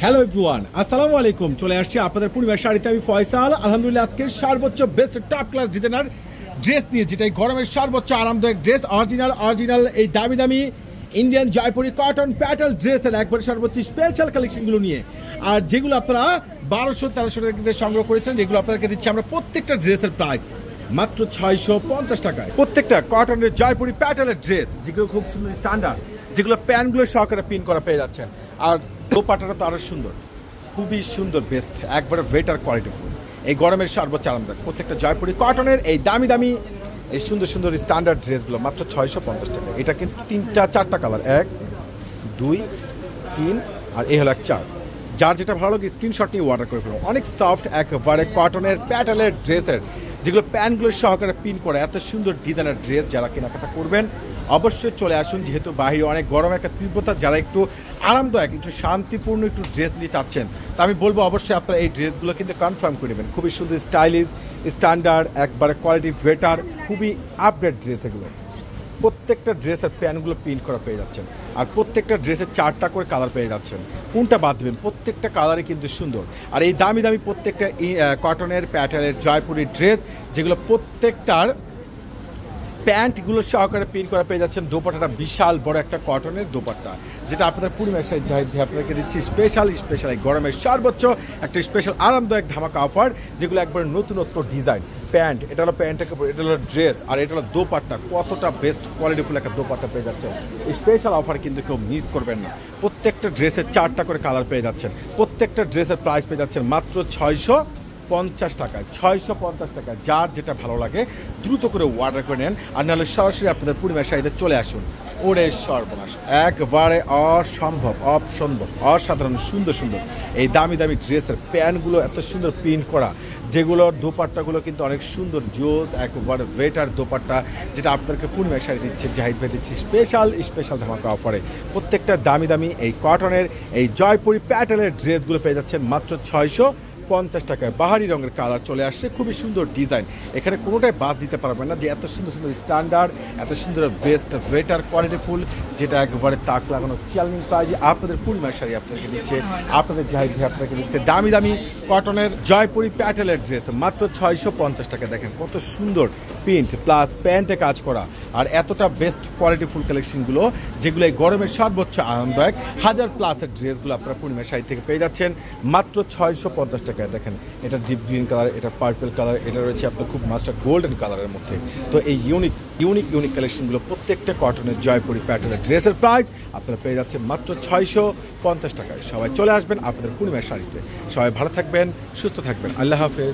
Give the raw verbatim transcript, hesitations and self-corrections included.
Hello everyone, আসসালামু আলাইকুম। চলে আসছি আপনাদের পূর্ণিমার শাড়িতে। আমি ফয়সাল। আলহামদুলিল্লাহ আজকে সর্বোচ্চ best top class designer dress নিয়ে, যেটা এই গরমের সর্বোচ্চ আরামদায়ক ড্রেস, অরিজিনাল অরিজিনাল এই দামি দামি ইন্ডিয়ান জয়পুরি কটন প্যাটেল ড্রেসের একবারে সর্বোচ্চ স্পেশাল কালেকশনগুলো নিয়ে, আর যেগুলো আপনারা বারোশো তেরোশো টাকা সংগ্রহ করেছেন, যেগুলো আপনাদেরকে দিচ্ছি আমরা প্রত্যেকটা ড্রেসের প্রাইস মাত্র ছয়শো পঞ্চাশ টাকায়। প্রত্যেকটা কটনের জয়পুরি প্যাটেলের ড্রেস, যেগুলো খুব সুন্দর স্ট্যান্ডার্ড, যেগুলো প্যান্টগুলো সহকারে পিন করা পেয়ে যাচ্ছেন। আর দোপাট্টাটা তো আরও সুন্দর, খুবই সুন্দর, বেস্ট, একবারে বেটার কোয়ালিটি ফুল। এই গরমের সর্বোচ্চ আরামদায়ক প্রত্যেকটা জয়পুরি কটনের এই দামি দামি এই সুন্দর সুন্দর স্ট্যান্ডার্ড ড্রেসগুলো মাত্র ছয়শো পঞ্চাশ টাকা। এটা কিন্তু তিনটা চারটা কালার, এক দুই তিন আর এই হলো এক চার। যার যেটা ভালো লাগে স্ক্রিনশট নিয়ে অর্ডার করে ফেলুন। অনেক সফট একবারে কটনের প্যাটেলের ড্রেসের, যেগুলো প্যান্টগুলো সহকারে পিন করে এত সুন্দর ডিজাইনের ড্রেস যারা কেনাকাটা করবেন অবশ্যই চলে আসুন। যেহেতু বাইরে অনেক গরম একটা তীব্রতা, যারা একটু আরামদায়ক একটু শান্তিপূর্ণ একটু ড্রেস নিতে চাচ্ছেন, তো আমি বলবো অবশ্যই আপনারা এই ড্রেসগুলো কিন্তু কনফার্ম করে নেবেন। খুবই সুন্দর স্টাইলিশ স্ট্যান্ডার্ড একবারে কোয়ালিটি বেটার, খুবই আপডেট ড্রেস এগুলো। প্রত্যেকটা ড্রেসের প্যান্টগুলো প্রিন্ট করা পেয়ে যাচ্ছেন, আর প্রত্যেকটা ড্রেসের চারটা করে কালার পেয়ে যাচ্ছেন। কোনটা বাদ দেবেন, প্রত্যেকটা কালারই কিন্তু সুন্দর। আর এই দামি দামি প্রত্যেকটা কটনের প্যাটেলের জয়পুরি ড্রেস, যেগুলো প্রত্যেকটার প্যান্টগুলো সহকারে প্রিন্ট করা পেয়ে যাচ্ছেন। দোপাট্টাটা বিশাল বড় একটা কটনের দোপাট্টা, যেটা আপনাদের পূর্ণিমার সাইজ জাহিদ ভাই আপনাদেরকে দিচ্ছি স্পেশাল স্পেশাল এই গরমের সর্বোচ্চ একটা স্পেশাল আরামদায়ক ধামাকা অফার, যেগুলো একবার নতুনত্ব ডিজাইন প্যান্ট। এটা হলো প্যান্টের কাপড়, এটা হলো ড্রেস, আর এটা হলো দোপাট্টা। কতটা বেস্ট কোয়ালিটিফুল একটা দোপাট্টা পেয়ে যাচ্ছেন। স্পেশাল অফার কিন্তু কেউ মিস করবেন না। প্রত্যেকটা ড্রেসের চারটা করে কালার পেয়ে যাচ্ছেন। প্রত্যেকটা ড্রেসের প্রাইস পেয়ে যাচ্ছেন মাত্র ছয়শো পঞ্চাশ টাকায়। ছয়শো পঞ্চাশ টাকা। যার যেটা ভালো লাগে দ্রুত করে অর্ডার করে নেন, আর নাহলে সরাসরি আপনাদের পূর্ণিমার শাড়িতে চলে আসুন। ওরে সর্বনাশ, একবারে অসম্ভব অসম্ভব অসাধারণ সুন্দর সুন্দর এই দামি দামি ড্রেসের প্যান্টগুলো এত সুন্দর প্রিন্ট করা, যেগুলোর দোপাট্টাগুলো কিন্তু অনেক সুন্দর জোস একবারে বেটার দোপাট্টা, যেটা আপনাদেরকে পূর্ণিমার শাড়ি দিচ্ছে জাহিদ ভাই দিচ্ছে স্পেশাল স্পেশাল ধামাকা অফারে। প্রত্যেকটা দামি দামি এই কটনের এই জয়পুরি প্যাটেলের ড্রেসগুলো পেয়ে যাচ্ছেন মাত্র ছয়শো পঞ্চাশ টাকায়। বাহারি রঙের কালার চলে আসছে, খুবই সুন্দর ডিজাইন, এখানে কোনোটাই বাদ দিতে পারবেন না। যে এত সুন্দর সুন্দর স্ট্যান্ডার্ড এত সুন্দর বেস্ট বেটার কোয়ালিটি ফুল, যেটা একবারে তাক লাগানো চ্যালেঞ্জিং প্রাইজে আপনাদের পূর্ণিমার শাড়ি আপনাদেরকে দিচ্ছে, আপনাদের জাহিদ ভাই আপনাকে দিচ্ছে দামি দামি কটনের জয়পুরি প্যাটেলের ড্রেস মাত্র ছয়শো পঞ্চাশ টাকা। দেখেন কত সুন্দর প্রিন্ট প্লাস প্যান্টে কাজ করা, আর এতটা বেস্ট কোয়ালিটি ফুল কালেকশনগুলো, যেগুলো এই গরমের সর্বোচ্চ আরামদায়ক হাজার প্লাসের ড্রেসগুলো আপনারা পূর্ণিমার শাড়ি থেকে পেয়ে যাচ্ছেন মাত্র ছয়শো পঞ্চাশ টাকায়। দেখেন এটা ডিপ গ্রিন কালার, এটা পার্পল কালার, এটা রয়েছে আপনার খুব মাস্টার গোল্ডেন কালারের মধ্যে। তো এই ইউনিক ইউনিক ইউনিক কালেকশনগুলো প্রত্যেকটা কটনের জয়পুরি প্যাটেলের ড্রেসের প্রাইস আপনারা পেয়ে যাচ্ছেন মাত্র ছয়শো পঞ্চাশ টাকায়। সবাই চলে আসবেন আপনাদের পূর্ণিমার শাড়িতে। সবাই ভালো থাকবেন, সুস্থ থাকবেন, আল্লাহ হাফেজ।